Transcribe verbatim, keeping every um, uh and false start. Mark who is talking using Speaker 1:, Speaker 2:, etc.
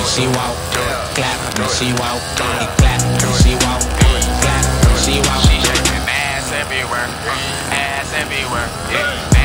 Speaker 1: she walk, clap when she walk, clap when she walk, clap when she walk.
Speaker 2: She shaking ass everywhere, ass everywhere. Yeah.